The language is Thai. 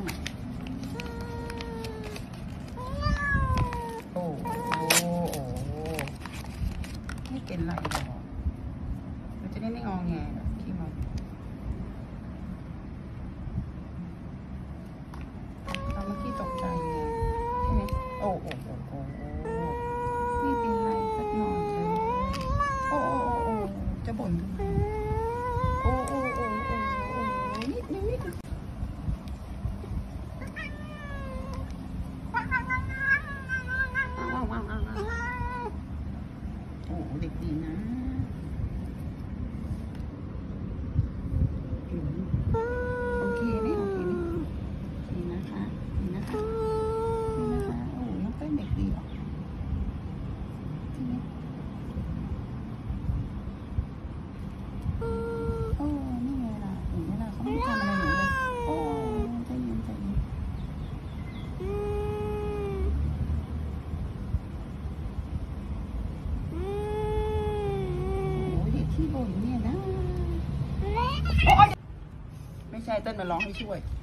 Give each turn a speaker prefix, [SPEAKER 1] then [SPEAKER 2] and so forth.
[SPEAKER 1] ไหนโอ้ไม่เป็นไรหรอกมันจะได้ไม่งอแงแบบขี้มันเราเมื่อกี้ตกใจไงใช่ไหมโอ้ไม่เป็นไรสักหน่อยเลยโอ้จะบ่นทำไมโอ้นิดนึงโอ้เด็กดีนะโอเคไหมดีนะคะโอ้น้องเป็นเด็กดีหรอโอ้นี่ไงล่ะเห็นไหมล่ะเขาไม่ทำอะไรหนูเลยโอ้ใจเย็นที่บ่นเนี่ยนะไม่ใช่เต้นมาร้องให้ช่วย